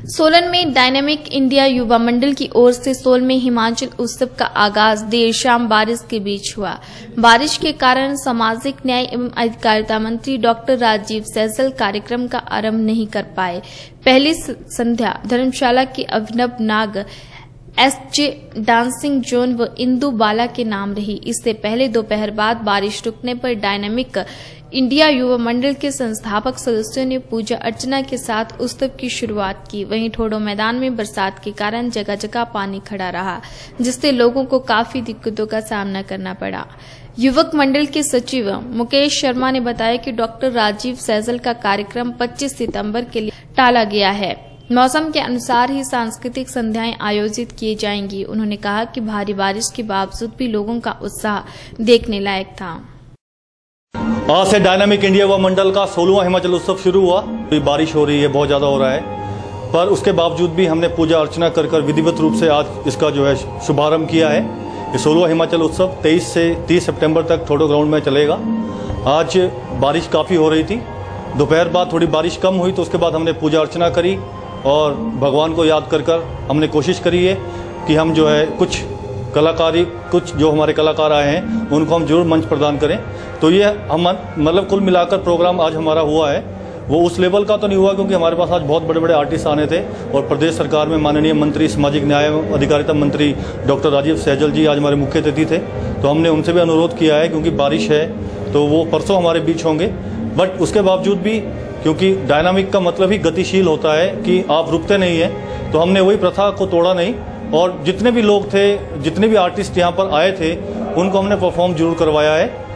सोलन में dynamic India युवा मंडल की ओर से 16वें हिमाचल उत्सव का आगाज देर शाम बारिश के बीच हुआ। बारिश के कारण सामाजिक न्याय एवं अधिकारिता मंत्री डॉक्टर राजीव सहजल कार्यक्रम का आरंभ नहीं कर पाए। पहली संध्या धर्मशाला के Abhinav Nag, SJ dancing zone व इंदु बाला के नाम रही। इससे पहले दोपहर बाद बारिश रुकने पर डायनामिक इंडिया युवा मंडल के संस्थापक सदस्यों ने पूजा अर्चना के साथ उत्सव की शुरुआत की। वहीं ठोडो मैदान में बरसात के कारण जगह जगह पानी खड़ा रहा, जिससे लोगों को काफी दिक्कतों का सामना करना पड़ा। युवक मंडल के सचिव मुकेश शर्मा ने बताया कि डॉक्टर राजीव सहजल का कार्यक्रम 25 सितंबर के लिए टाला गया है। मौसम के अनुसार ही सांस्कृतिक संध्याएं आयोजित की जाएंगी। उन्होंने कहा कि भारी बारिश के बावजूद भी लोगों का उत्साह देखने लायक था। आज से डायनामिक इंडिया युवा मंडल का 16वां हिमाचल उत्सव शुरू हुआ। बारिश हो रही है, बहुत ज्यादा हो रहा है, पर उसके बावजूद भी हमने पूजा अर्चना कर विधिवत रूप से आज इसका जो है शुभारंभ किया है। ये 16वां हिमाचल उत्सव 23 से 30 सितंबर तक ठोडो ग्राउंड में चलेगा। आज बारिश काफी हो रही थी, दोपहर बाद थोड़ी बारिश कम हुई तो उसके बाद हमने पूजा अर्चना करी और भगवान को याद कर हमने कोशिश करी है कि हम जो है कुछ जो हमारे कलाकार आए हैं उनको हम जरूर मंच प्रदान करें। तो ये हम मतलब कुल मिलाकर प्रोग्राम आज हमारा हुआ है, वो उस लेवल का तो नहीं हुआ क्योंकि हमारे पास आज बहुत बड़े बड़े आर्टिस्ट आने थे और प्रदेश सरकार में माननीय मंत्री सामाजिक न्याय एवं अधिकारिता मंत्री डॉक्टर राजीव सहजल जी आज हमारे मुख्य अतिथि थे। तो हमने उनसे भी अनुरोध किया है क्योंकि बारिश है तो वो परसों हमारे बीच होंगे, बट उसके बावजूद भी क्योंकि डायनामिक का मतलब ही गतिशील होता है कि आप रुकते नहीं हैं, तो हमने वही प्रथा को तोड़ा नहीं और जितने भी लोग थे, जितने भी आर्टिस्ट यहाँ पर आए थे उनको हमने परफॉर्म जरूर करवाया है।